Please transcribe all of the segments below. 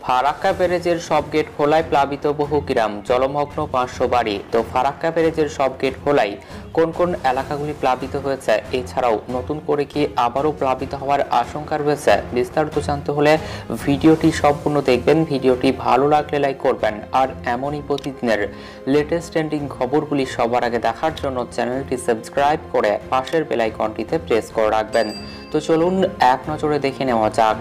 ফারাক্কা ব্যারেজের সব গেট খোলায় প্লাবিত বহু গ্রাম, জলমগ্ন 500 বাড়ি। তো ফারাক্কা ব্যারেজের সব গেট খোলায় কোন কোন এলাকাগুলি প্লাবিত হয়েছে, এছাড়াও নতুন করে কি আবারও প্লাবিত হওয়ার আশঙ্কা রয়েছে, বিস্তারিত জানতে হলে ভিডিওটি সম্পূর্ণ দেখবেন। ভিডিওটি ভালো লাগলে লাইক করবেন, আর এমনই প্রতিদিনের লেটেস্ট ট্রেন্ডিং খবরগুলি সবার আগে দেখার জন্য চ্যানেলটি সাবস্ক্রাইব করে পাশের বেল আইকনটিতে প্রেস করে রাখবেন। তো চলুন এক নজরে দেখে নেওয়া যাক।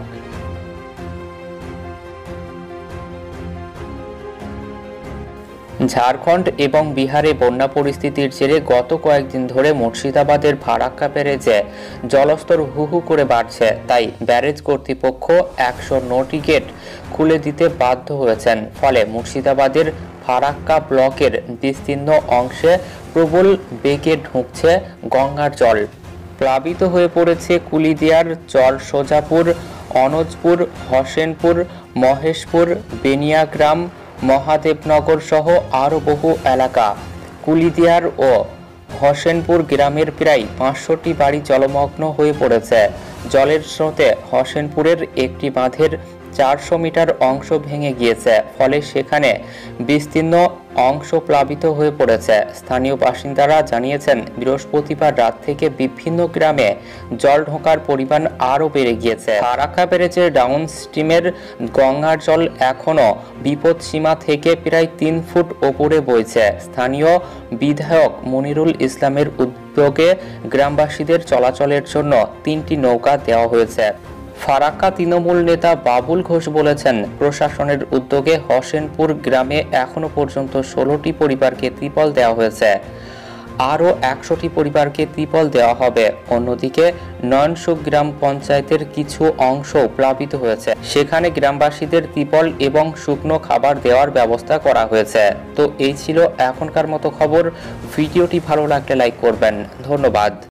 ঝাড়খণ্ড এবং বিহারে বন্যা পরিস্থিতির জেরে গত কয়েকদিন ধরে মুর্শিদাবাদের ফারাক্কা ব্যারেজে জলস্তর হু হু করে বাড়ছে। তাই ব্যারেজ কর্তৃপক্ষ 109টি গেট খুলে দিতে বাধ্য হয়েছেন। ফলে মুর্শিদাবাদের ফারাক্কা ব্লকের বিস্তীর্ণ অংশে প্রবল বেগে ঢুকছে গঙ্গার জল। প্লাবিত হয়ে পড়েছে কুলিদিয়ার চর, সোজাপুর, অনজপুর, হোসেনপুর, মহেশপুর, বেনিয়াগ্রাম, মহাদেবনগর সহ আরও বহু এলাকা। কুলিদিয়ার ও হোসেনপুর গ্রামের প্রায় 500টি বাড়ি জলমগ্ন হয়ে পড়েছে। জলের স্রোতে হোসেনপুরের একটি বাঁধের 400 মিটার অংশ ভেঙে গিয়েছে, ফলে সেখানে বিস্তীর্ণ অংশ প্লাবিত হয়ে পড়েছে। স্থানীয় বাসিন্দারা জানিয়েছেন, বৃহস্পতিবার রাত থেকে বিভিন্ন গ্রামে জল ঢোকার পরিমাণ আরও বেড়ে গিয়েছে। ফারাক্কা ব্যারেজের ডাউন স্ট্রিমের গঙ্গার জল এখনও বিপদসীমা থেকে প্রায় 3 ফুট ওপরে বইছে। স্থানীয় বিধায়ক মনিরুল ইসলামের উদ্যোগে গ্রামবাসীদের চলাচলের জন্য 3টি নৌকা দেওয়া হয়েছে। ফারাক্কা তৃণমূল নেতা বাবুল ঘোষ বলেছেন, প্রশাসনের উদ্যোগে হোসেনপুর গ্রামে এখনো পর্যন্ত 16টি পরিবারকে ত্রিপল দেওয়া হয়েছে। আরও 100টি পরিবারকে ত্রিপল দেওয়া হবে। অন্যদিকে নয়নসুখ গ্রাম পঞ্চায়েতের কিছু অংশ প্লাবিত হয়েছে, সেখানে গ্রামবাসীদের ত্রিপল এবং শুকনো খাবার দেওয়ার ব্যবস্থা করা হয়েছে। তো এই ছিল এখনকার মতো খবর। ভিডিওটি ভালো লাগলে লাইক করবেন। ধন্যবাদ।